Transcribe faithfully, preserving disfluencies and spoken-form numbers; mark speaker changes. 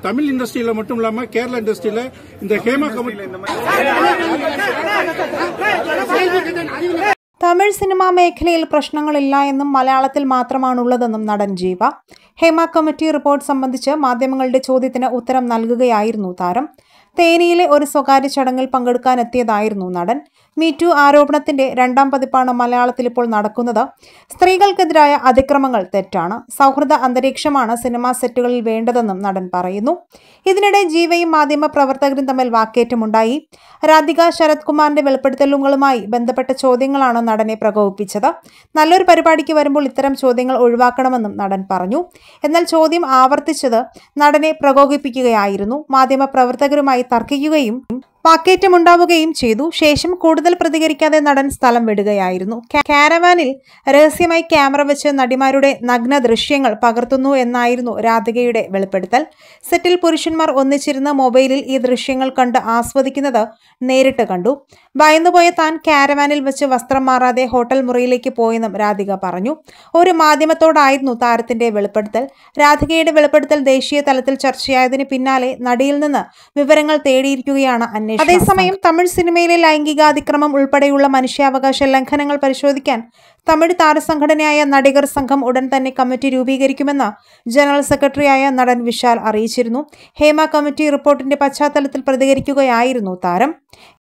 Speaker 1: தமிழ் இண்டஸ்ட்ரியில மட்டும் இல்லாம கேரளா இண்டஸ்ட்ரியில இந்த ஹேமா கமிட்டி
Speaker 2: തമിഴ് സിനിമാ മേഖലയിൽ പ്രശ്നങ്ങളില്ല എന്നും മലയാളത്തിൽ മാത്രമാണുള്ളതെന്നും നടൻ ജീവ. ഹേമ കമ്മിറ്റി റിപ്പോർട്ട് സംബന്ധിച്ച് മാധ്യമങ്ങളുടെ ചോദ്യത്തിന് ഉത്തരം നൽകുകയായിരുന്നു താരം. തേനിയിലെ ഒരു സ്വകാര്യ ചടങ്ങിൽ പങ്കെടുക്കാനെത്തിയതായിരുന്നു നടൻ. മീറ്റു ആരോപണത്തിന്റെ രണ്ടാം പതിപ്പാണ് മലയാളത്തിൽ ഇപ്പോൾ നടക്കുന്നത്. സ്ത്രീകൾക്കെതിരായ അതിക്രമങ്ങൾ തെറ്റാണ്. സൗഹൃദ അന്തരീക്ഷമാണ് സിനിമാ സെറ്റുകളിൽ വേണ്ടതെന്നും നടൻ പറയുന്നു. ഇതിനിടെ ജീവയും മാധ്യമ പ്രവർത്തകരും തമ്മിൽ വാക്കേറ്റമുണ്ടായി. രാധിക ശരത് കുമാറിന്റെ വെളിപ്പെടുത്തലുകളുമായി ബന്ധപ്പെട്ട ചോദ്യങ്ങളാണ് നടനെ പ്രകോപിപ്പിച്ചത്. നല്ലൊരു പരിപാടിക്ക് വരുമ്പോൾ ഇത്തരം ചോദ്യങ്ങൾ ഒഴിവാക്കണമെന്നും നടൻ പറഞ്ഞു. എന്നാൽ ചോദ്യം ആവർത്തിച്ചത് നടനെ പ്രകോപിപ്പിക്കുകയായിരുന്നു. മാധ്യമ പ്രവർത്തകരുമായി തർക്കിക്കുകയും വാക്കേറ്റമുണ്ടാവുകയും ചെയ്തു. ശേഷം കൂടുതൽ പ്രതികരിക്കാതെ നടൻ സ്ഥലം വിടുകയായിരുന്നു. കാരവാനിൽ രഹസ്യമായി ക്യാമറ വെച്ച് നടിമാരുടെ നഗ്ന ദൃശ്യങ്ങൾ പകർത്തുന്നു എന്നായിരുന്നു രാധികയുടെ വെളിപ്പെടുത്തൽ. സെറ്റിൽ പുരുഷന്മാർ ഒന്നിച്ചിരുന്ന് മൊബൈലിൽ ഈ ദൃശ്യങ്ങൾ കണ്ട് ആസ്വദിക്കുന്നത് നേരിട്ട് കണ്ടു. ഭയന്നുപോയ താൻ കാരവാനിൽ വെച്ച് വസ്ത്രം മാറാതെ ഹോട്ടൽ മുറിയിലേക്ക് പോയെന്നും രാധിക പറഞ്ഞു. ഒരു മാധ്യമത്തോടായിരുന്നു താരത്തിന്റെ വെളിപ്പെടുത്തൽ. രാധികയുടെ വെളിപ്പെടുത്തൽ ദേശീയ തലത്തിൽ ചർച്ചയായതിന് പിന്നാലെ നടിയിൽ നിന്ന് വിവരങ്ങൾ തേടിയിരിക്കുകയാണ് അന്വേഷണം. അതേസമയം തമിഴ് സിനിമയിലെ ലൈംഗികാതിക്രമം ഉൾപ്പെടെയുള്ള മനുഷ്യാവകാശ ലംഘനങ്ങൾ പരിശോധിക്കാൻ തമിഴ് താരസംഘടനയായ നടികർ സംഘം ഉടൻ തന്നെ കമ്മിറ്റി രൂപീകരിക്കുമെന്ന് ജനറൽ സെക്രട്ടറിയായ നടൻ വിശാൽ അറിയിച്ചിരുന്നു. ഹേമ കമ്മിറ്റി റിപ്പോർട്ടിന്റെ പശ്ചാത്തലത്തിൽ പ്രതികരിക്കുകയായിരുന്നു താരം.